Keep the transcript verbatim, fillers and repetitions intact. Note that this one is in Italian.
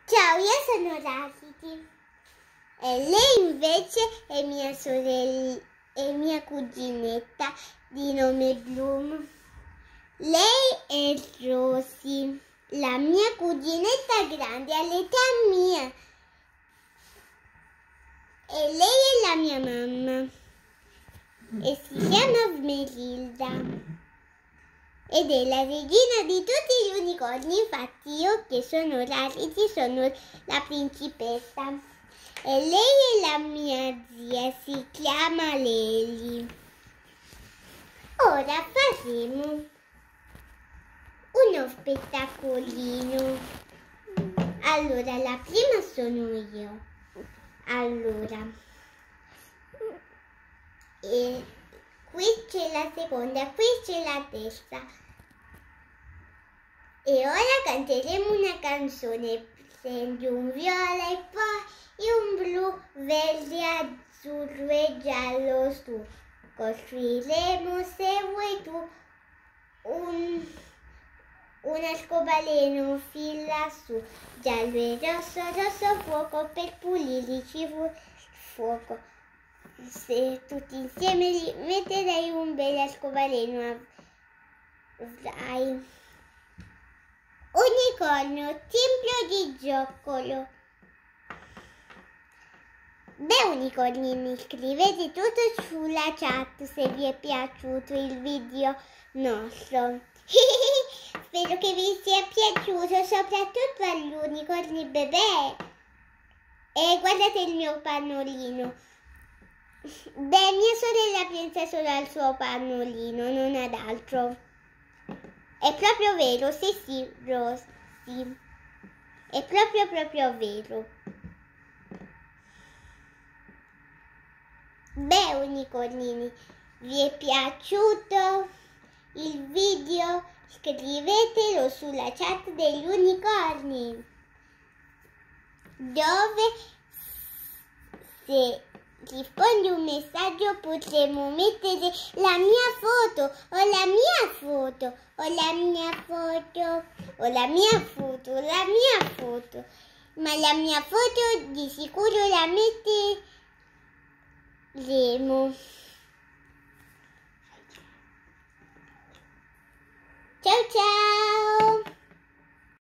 Ciao, io sono Rafiti e lei invece è mia sorella, è mia cuginetta di nome Bloom. Lei è Rosy, la mia cuginetta grande all'età mia. E lei è la mia mamma e si chiama Smerilda. Ed è la regina di tutti gli unicorni, infatti io che sono Rafiti sono la principessa. E lei è la mia zia, si chiama Leli. Ora faremo uno spettacolino. Allora, la prima sono io. Allora, e qui c'è la seconda, qui c'è la terza. E ora canteremo una canzone. Prendi un viola e poi un blu, verde, azzurro e giallo su. Costruiremo, se vuoi tu, un, un arcobaleno, fila su. Giallo e rosso, rosso fuoco, per pulirci fu fuoco. Se tutti insieme li metterei un bel arcobaleno, avrai unicornio, tempio di gioccolo. Beh, unicornini, scrivete tutto sulla chat se vi è piaciuto il video nostro. Spero che vi sia piaciuto, soprattutto agli unicorni bebè. E guardate il mio pannolino. Beh, mia sorella pensa solo al suo pannolino, non ad altro. È proprio vero, sì sì, Rosy. È proprio proprio vero. Beh, unicornini, vi è piaciuto il video? Scrivetelo sulla chat degli unicorni, dove se rispondi un messaggio potremo mettere la mia foto o la mia foto o la mia foto o la mia foto o la mia foto, ma la mia foto di sicuro la metteremo. Ciao ciao!